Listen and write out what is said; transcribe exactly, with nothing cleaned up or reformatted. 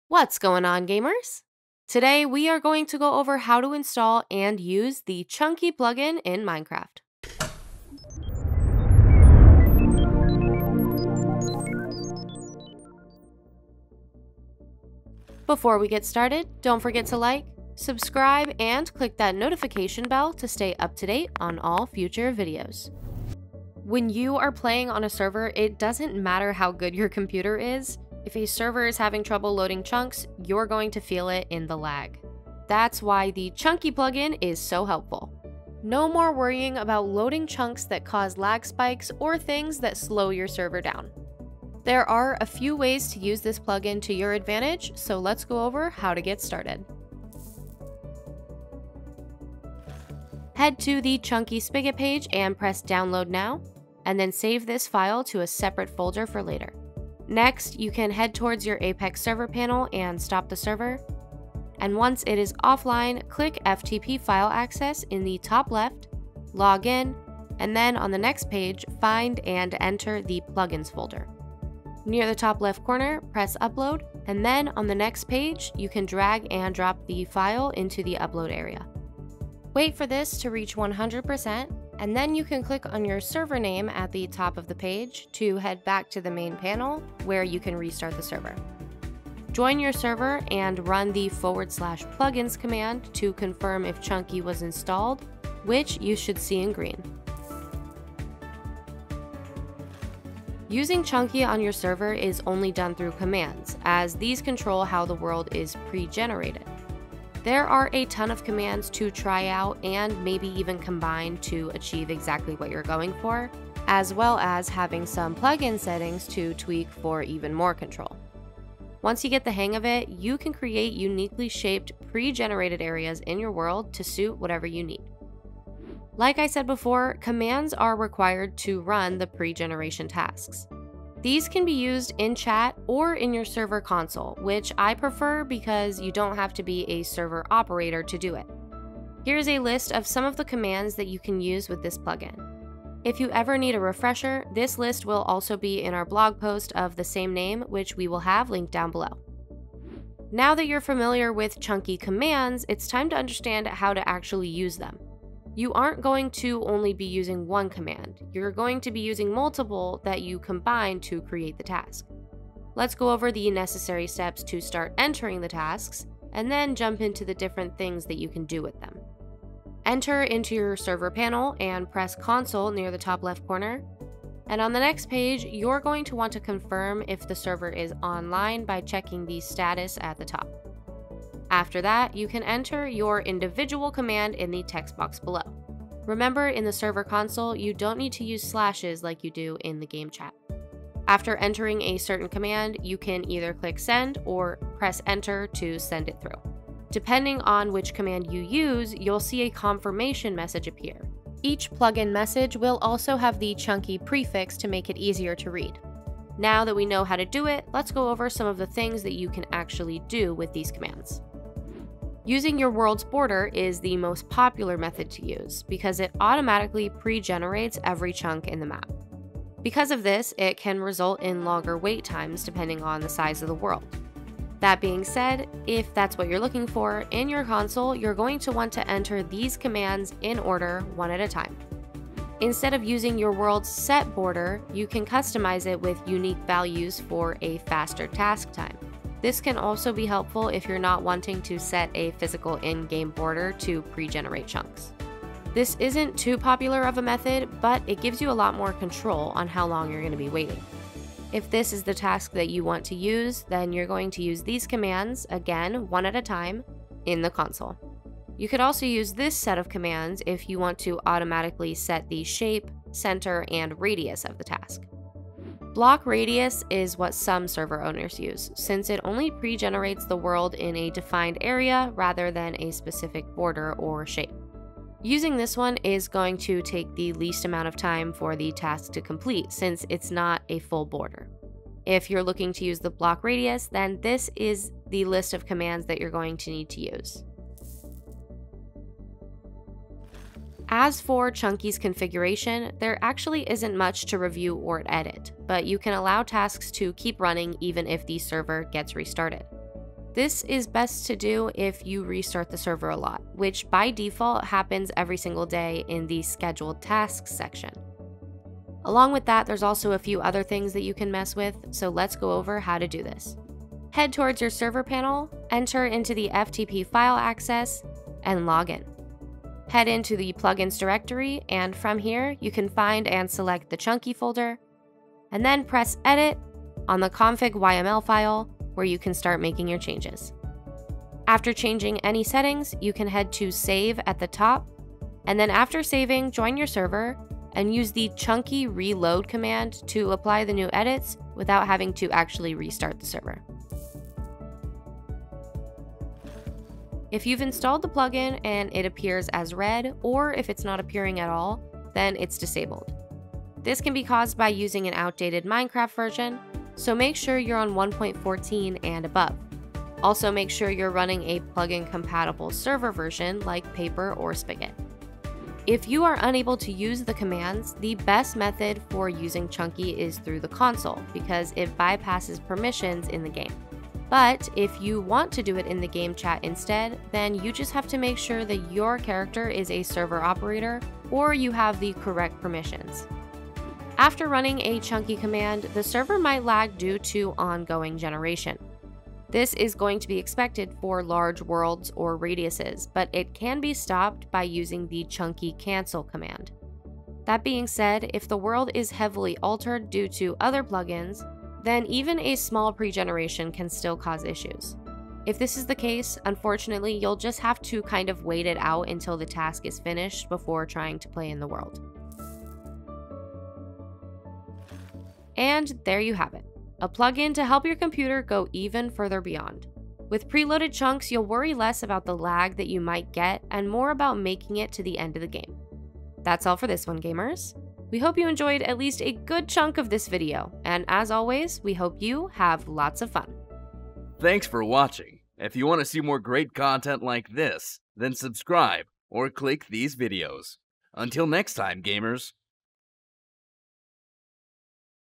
What's going on, gamers? Today we are going to go over how to install and use the Chunky plugin in Minecraft. Before we get started, don't forget to like, subscribe, and click that notification bell to stay up to date on all future videos. When you are playing on a server, it doesn't matter how good your computer is. If a server is having trouble loading chunks, you're going to feel it in the lag. That's why the Chunky plugin is so helpful. No more worrying about loading chunks that cause lag spikes or things that slow your server down. There are a few ways to use this plugin to your advantage, so let's go over how to get started. Head to the Chunky Spigot page and press download now, and then save this file to a separate folder for later. Next, you can head towards your Apex server panel and stop the server. And once it is offline, click F T P file access in the top left, log in, and then on the next page, find and enter the plugins folder. Near the top left corner, press upload, and then on the next page, you can drag and drop the file into the upload area. Wait for this to reach one hundred percent, and then you can click on your server name at the top of the page to head back to the main panel where you can restart the server. Join your server and run the forward slash plugins command to confirm if Chunky was installed, which you should see in green. Using Chunky on your server is only done through commands, as these control how the world is pre-generated. There are a ton of commands to try out and maybe even combine to achieve exactly what you're going for, as well as having some plugin settings to tweak for even more control. Once you get the hang of it, you can create uniquely shaped pre-generated areas in your world to suit whatever you need. Like I said before, commands are required to run the pre-generation tasks. These can be used in chat or in your server console, which I prefer because you don't have to be a server operator to do it. Here's a list of some of the commands that you can use with this plugin. If you ever need a refresher, this list will also be in our blog post of the same name, which we will have linked down below. Now that you're familiar with Chunky commands, it's time to understand how to actually use them. You aren't going to only be using one command, you're going to be using multiple that you combine to create the task. Let's go over the necessary steps to start entering the tasks, and then jump into the different things that you can do with them. Enter into your server panel and press console near the top left corner. And on the next page, you're going to want to confirm if the server is online by checking the status at the top. After that, you can enter your individual command in the text box below. Remember, in the server console, you don't need to use slashes like you do in the game chat. After entering a certain command, you can either click send or press enter to send it through. Depending on which command you use, you'll see a confirmation message appear. Each plugin message will also have the Chunky prefix to make it easier to read. Now that we know how to do it, let's go over some of the things that you can actually do with these commands. Using your world's border is the most popular method to use because it automatically pre-generates every chunk in the map. Because of this, it can result in longer wait times depending on the size of the world. That being said, if that's what you're looking for, in your console, you're going to want to enter these commands in order one at a time. Instead of using your world's set border, you can customize it with unique values for a faster task time. This can also be helpful if you're not wanting to set a physical in-game border to pre-generate chunks. This isn't too popular of a method, but it gives you a lot more control on how long you're going to be waiting. If this is the task that you want to use, then you're going to use these commands, again, one at a time, in the console. You could also use this set of commands if you want to automatically set the shape, center, and radius of the task. Block radius is what some server owners use, since it only pre-generates the world in a defined area rather than a specific border or shape. Using this one is going to take the least amount of time for the task to complete, since it's not a full border. If you're looking to use the block radius, then this is the list of commands that you're going to need to use. As for Chunky's configuration, there actually isn't much to review or edit, but you can allow tasks to keep running even if the server gets restarted. This is best to do if you restart the server a lot, which by default happens every single day in the scheduled tasks section. Along with that, there's also a few other things that you can mess with, so let's go over how to do this. Head towards your server panel, enter into the F T P file access, and log in. Head into the plugins directory, and from here, you can find and select the Chunky folder, and then press Edit on the config Y M L file, where you can start making your changes. After changing any settings, you can head to Save at the top, and then after saving, join your server and use the Chunky reload command to apply the new edits without having to actually restart the server. If you've installed the plugin and it appears as red, or if it's not appearing at all, then it's disabled. This can be caused by using an outdated Minecraft version, so make sure you're on one point fourteen and above. Also make sure you're running a plugin compatible server version like Paper or Spigot. If you are unable to use the commands, the best method for using Chunky is through the console because it bypasses permissions in the game. But if you want to do it in the game chat instead, then you just have to make sure that your character is a server operator or you have the correct permissions. After running a Chunky command, the server might lag due to ongoing generation. This is going to be expected for large worlds or radiuses, but it can be stopped by using the Chunky cancel command. That being said, if the world is heavily altered due to other plugins, then even a small pre-generation can still cause issues. If this is the case, unfortunately, you'll just have to kind of wait it out until the task is finished before trying to play in the world. And there you have it, a plugin to help your computer go even further beyond. With preloaded chunks, you'll worry less about the lag that you might get and more about making it to the end of the game. That's all for this one, gamers. We hope you enjoyed at least a good chunk of this video, and as always, we hope you have lots of fun. Thanks for watching. If you want to see more great content like this, then subscribe or click these videos. Until next time, gamers.